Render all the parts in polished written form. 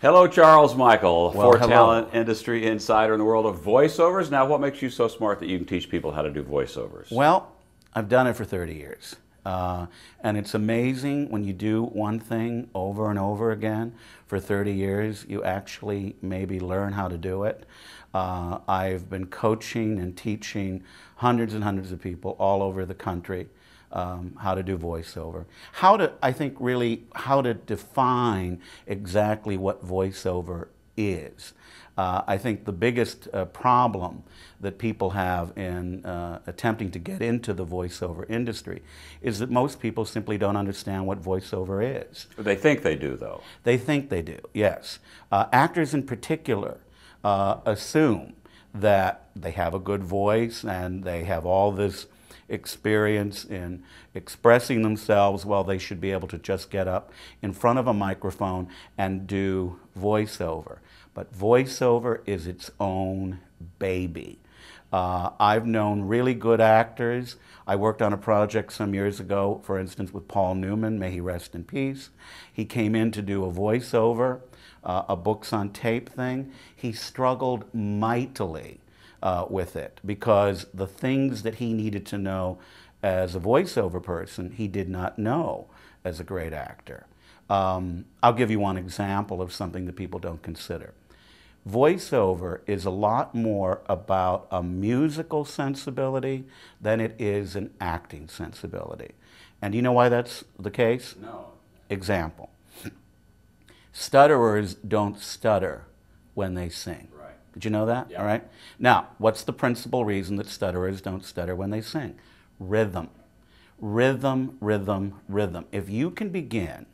Hello, Charles Michael, Well, ForTalent industry insider in the world of voiceovers. Now, what makes you so smart that you can teach people how to do voiceovers? Well, I've done it for 30 years. And it's amazing when you do one thing over and over again for 30 years, you actually maybe learn how to do it. I've been coaching and teaching hundreds and hundreds of people all over the country how to do voiceover. I think really how to define exactly what voiceover is. I think the biggest problem that people have in attempting to get into the voiceover industry is that most people simply don't understand what voiceover is. They think they do, though. They think they do, yes. Actors in particular assume that they have a good voice and they have all this experience in expressing themselves. Well, they should be able to just get up in front of a microphone and do voiceover. But voiceover is its own baby. I've known really good actors. I worked on a project some years ago, for instance, with Paul Newman, may he rest in peace. He came in to do a voiceover, a books on tape thing. He struggled mightily with it because the things that he needed to know as a voiceover person, he did not know as a great actor. I'll give you one example of something that people don't consider. Voiceover is a lot more about a musical sensibility than it is an acting sensibility. And do you know why that's the case? No. Example. Stutterers don't stutter when they sing. Right. Did you know that? Yeah. All right. Now, what's the principal reason that stutterers don't stutter when they sing? Rhythm. Rhythm, rhythm, rhythm. If you can begin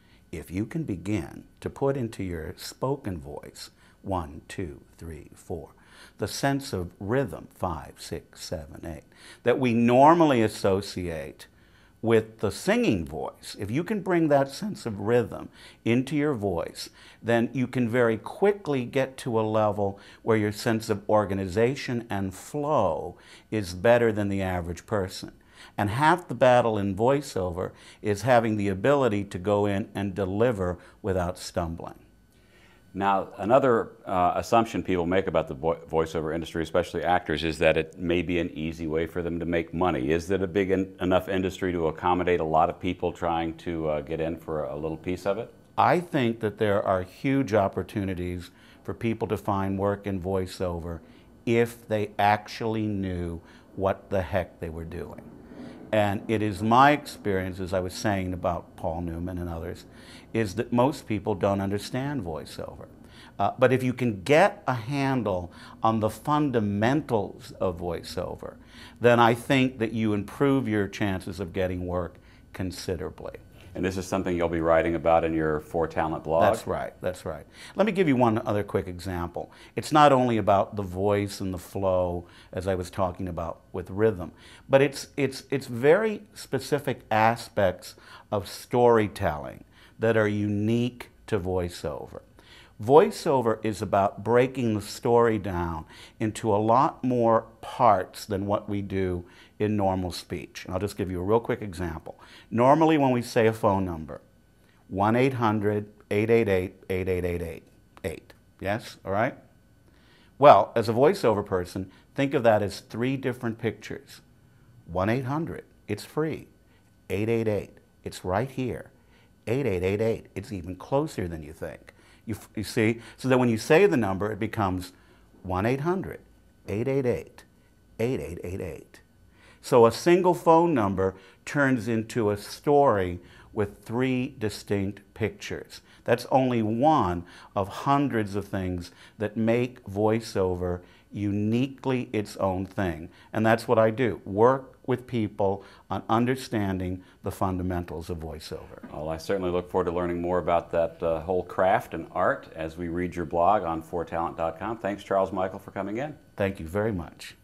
to put into your spoken voice 1, 2, 3, 4, the sense of rhythm, 5, 6, 7, 8, that we normally associate with the singing voice. If you can bring that sense of rhythm into your voice, then you can very quickly get to a level where your sense of organization and flow is better than the average person. And half the battle in voiceover is having the ability to go in and deliver without stumbling. Now, another assumption people make about the voiceover industry, especially actors, is that it may be an easy way for them to make money. Is it a big enough industry to accommodate a lot of people trying to get in for a little piece of it? I think that there are huge opportunities for people to find work in voiceover if they actually knew what the heck they were doing. And it is my experience, as I was saying about Paul Newman and others, is that most people don't understand voiceover. But if you can get a handle on the fundamentals of voiceover, then I think that you improve your chances of getting work considerably. And this is something you'll be writing about in your ForTalent blog? That's right, that's right. Let me give you one other quick example. It's not only about the voice and the flow, as I was talking about with rhythm, but it's very specific aspects of storytelling that are unique to voiceover. Voiceover is about breaking the story down into a lot more parts than what we do in normal speech. And I'll just give you a real quick example. Normally when we say a phone number, 1-800-888-8888, yes, all right? Well, as a voiceover person, think of that as 3 different pictures. 1-800, it's free. 888, it's right here. 8888, it's even closer than you think. You see? So that when you say the number, it becomes 1-800-888-8888. So a single phone number turns into a story with 3 distinct pictures. That's only one of hundreds of things that make voiceover uniquely its own thing. And that's what I do, work with people on understanding the fundamentals of voiceover. Well, I certainly look forward to learning more about that whole craft and art as we read your blog on ForTalent.com. Thanks, Charles Michael, for coming in. Thank you very much.